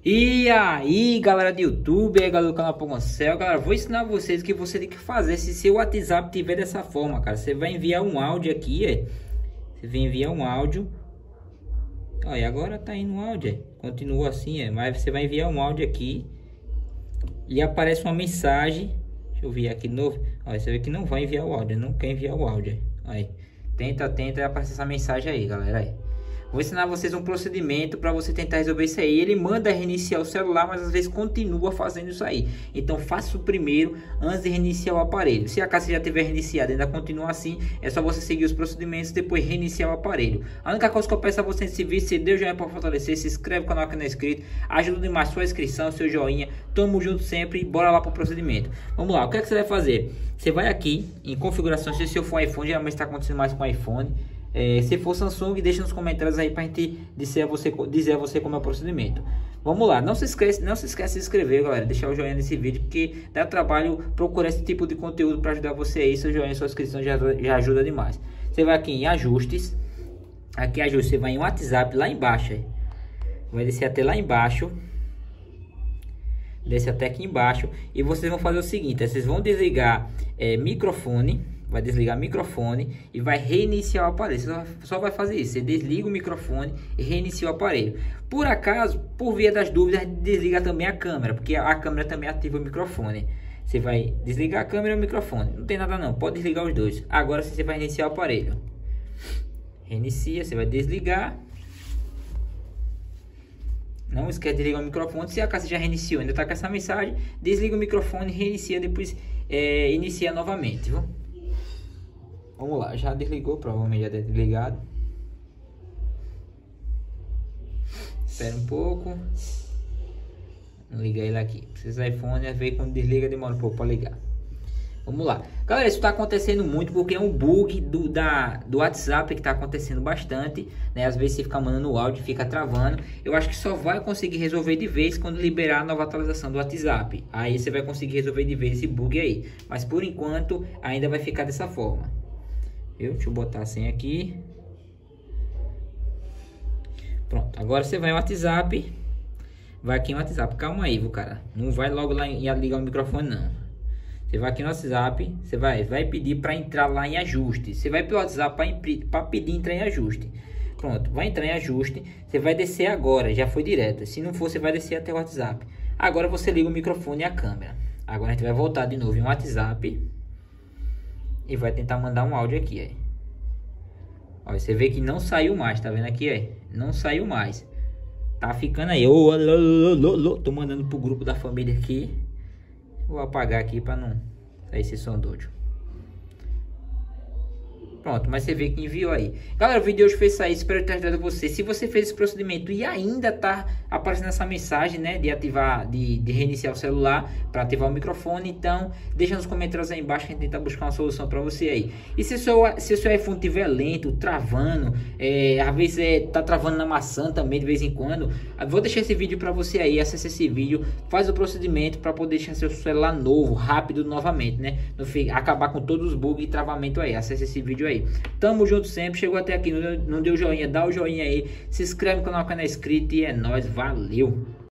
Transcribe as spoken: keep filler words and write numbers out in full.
E aí, galera do YouTube, aí galera do canal Pogoncel, galera, vou ensinar vocês o que você tem que fazer se seu WhatsApp tiver dessa forma, cara. Você vai enviar um áudio aqui, é. Você vai enviar um áudio. Olha, agora tá indo um áudio, é. Continua assim, é. Mas você vai enviar um áudio aqui e aparece uma mensagem. Deixa eu ver aqui de novo. Olha, você vê que não vai enviar o áudio, não quer enviar o áudio, é. Aí, tenta, tenta e aparece essa mensagem aí, galera, aí. Vou ensinar vocês um procedimento para você tentar resolver isso aí. Ele manda reiniciar o celular, mas às vezes continua fazendo isso aí. Então faça o primeiro antes de reiniciar o aparelho. Se a casa já tiver reiniciada e ainda continua assim, é só você seguir os procedimentos e depois reiniciar o aparelho. A única coisa que eu peço a você nesse vídeo, se deu joinha para fortalecer, se inscreve no canal que não é inscrito, ajuda demais sua inscrição, seu joinha. Tamo junto sempre e bora lá para o procedimento. Vamos lá, o que é que você vai fazer? Você vai aqui em configurações, se seu for iPhone, geralmente está acontecendo mais com iPhone. É, se for Samsung, deixa nos comentários aí pra gente dizer a você, dizer a você como é o procedimento. Vamos lá, não se esquece, não se esquece de se inscrever, galera, deixar o joinha nesse vídeo, porque dá trabalho procurar esse tipo de conteúdo para ajudar você aí. Seu joinha, sua inscrição já, já ajuda demais. Você vai aqui em ajustes, aqui em ajustes, você vai em WhatsApp lá embaixo, aí. Vai descer até lá embaixo, desce até aqui embaixo, e vocês vão fazer o seguinte, vocês vão desligar é, microfone. Vai desligar o microfone e vai reiniciar o aparelho. Você só vai fazer isso. Você desliga o microfone e reinicia o aparelho. Por acaso, por via das dúvidas, desliga também a câmera, porque a câmera também ativa o microfone. Você vai desligar a câmera e o microfone. Não tem nada não, pode desligar os dois. Agora você vai reiniciar o aparelho. Reinicia, você vai desligar. Não esquece de desligar o microfone. Se a casa já reiniciou, ainda está com essa mensagem, desliga o microfone, reinicia, depois é, inicia novamente, viu? Vamos lá, já desligou, provavelmente já deve ter ligado. Espera um pouco. Liga ele aqui. Esses iPhone, às vezes quando desliga demora um pouco para ligar. Vamos lá. Galera, isso está acontecendo muito porque é um bug do, da, do WhatsApp que está acontecendo bastante, né? Às vezes você fica mandando o áudio e fica travando. Eu acho que só vai conseguir resolver de vez quando liberar a nova atualização do WhatsApp. Aí você vai conseguir resolver de vez esse bug aí. Mas por enquanto ainda vai ficar dessa forma. Eu, deixa eu botar assim aqui. Pronto, agora você vai no WhatsApp. Vai aqui no WhatsApp, calma aí, viu, cara. Não vai logo lá e ligar o microfone, não. Você vai aqui no WhatsApp. Você vai, vai pedir para entrar lá em ajuste. Você vai pelo WhatsApp para pedir entrar em ajuste. Pronto, vai entrar em ajuste. Você vai descer agora, já foi direto. Se não for, você vai descer até o WhatsApp. Agora você liga o microfone e a câmera. Agora a gente vai voltar de novo em WhatsApp. E vai tentar mandar um áudio aqui, aí. Olha, você vê que não saiu mais, tá vendo aqui, aí? Não saiu mais. Tá ficando aí. Ô, alô, alô, alô, alô. Tô mandando pro grupo da família aqui. Vou apagar aqui pra não sair esse som doido. Pronto, mas você vê que enviou aí. Galera, o vídeo de hoje foi isso aí. Espero ter ajudado você. Se você fez esse procedimento e ainda tá aparecendo essa mensagem, né, de ativar, de, de reiniciar o celular para ativar o microfone, então deixa nos comentários aí embaixo que a gente tenta buscar uma solução para você aí. E se o seu, se o seu iPhone estiver lento, travando, é, às vezes é, tá travando na maçã também de vez em quando, vou deixar esse vídeo para você aí. Acesse esse vídeo, faz o procedimento para poder deixar seu celular novo, rápido novamente, né? Não fica, acabar com todos os bugs e travamento aí. Acesse esse vídeo aí. Tamo junto sempre, chegou até aqui, não deu, não deu joinha, dá o joinha aí, se inscreve no canal que não é inscrito e é nóis, valeu!